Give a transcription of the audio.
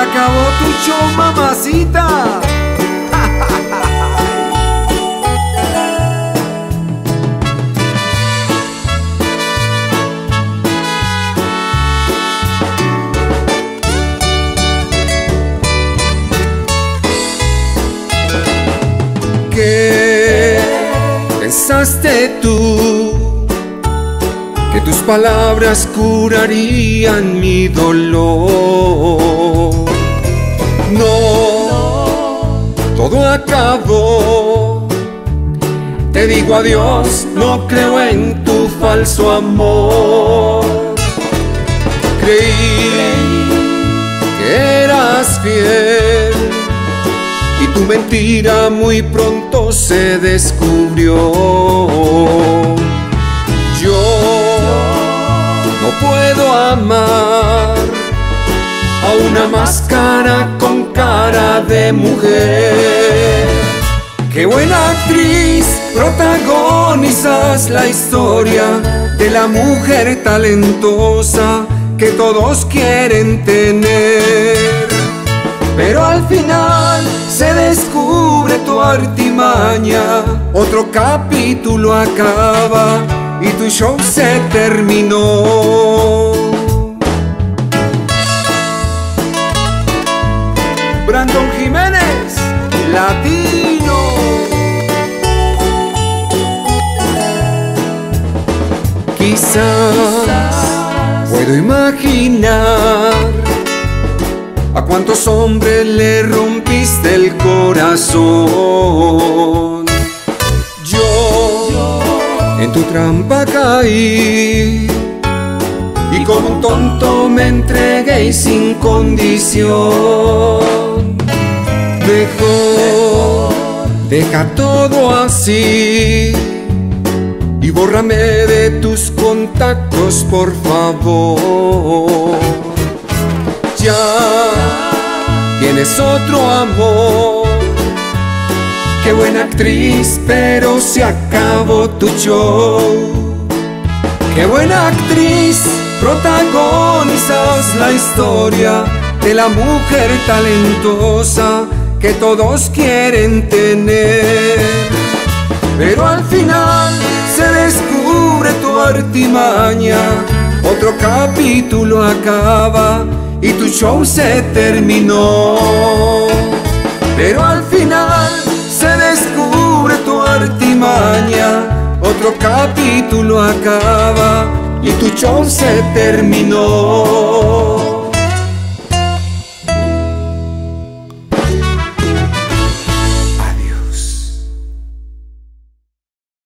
acabó tu show, mamacita. ¿Qué pensaste tú? Que tus palabras curarían mi dolor. No, todo acabó. Te digo adiós, no creo en tu falso amor. Creí que eras fiel y tu mentira muy pronto se descubrió. Yo no puedo amar a una máscara con cara de mujer. Qué buena actriz, protagonizas la historia de la mujer talentosa que todos quieren tener. Pero al final se descubre tu artimaña, otro capítulo acaba y tu show se terminó. Brandon Jiménez, latino. Quizás puedo imaginar a cuántos hombres le rompiste el corazón. Yo en tu trampa caí y como un tonto me entregué y sin condición. Mejor deja todo así y bórrame de tus contactos, por favor. Ya tienes otro amor. Qué buena actriz, pero se acabó tu show. Qué buena actriz, protagonizas la historia de la mujer talentosa que todos quieren tener. Pero al final se descubre tu artimaña, otro capítulo acaba y tu show se terminó. Pero al final se descubre tu artimaña, otro capítulo acaba y tu show se terminó.